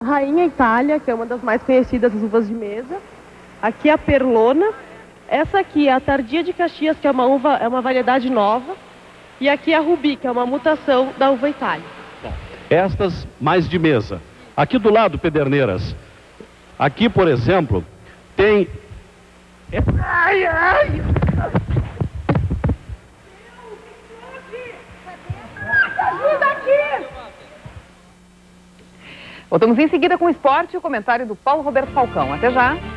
Rainha Itália, que é uma das mais conhecidas das uvas de mesa. Aqui a Perlona. Essa aqui é a Tardia de Caxias, que é uma uva, é uma variedade nova. E aqui a Rubi, que é uma mutação da uva Itália. Estas mais de mesa. Aqui do lado, Pederneiras. Aqui, por exemplo, tem... Ai! Ajuda aqui! Voltamos em seguida com o esporte e o comentário do Paulo Roberto Falcão. Até já!